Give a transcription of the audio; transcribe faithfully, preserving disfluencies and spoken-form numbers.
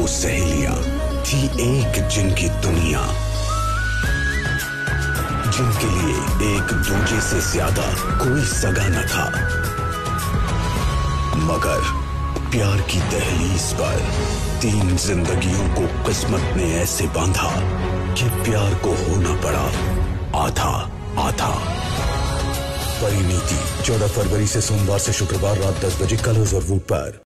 दो सहेलियां थी एक जिनकी दुनिया, जिनके लिए एक दूजे से ज्यादा कोई सगा न था, मगर प्यार की दहलीज पर तीन जिंदगियों को किस्मत ने ऐसे बांधा कि प्यार को होना पड़ा आधा आधा। परिणीति चौदह फरवरी से सोमवार से शुक्रवार रात दस बजे कलर्स और वूट पर।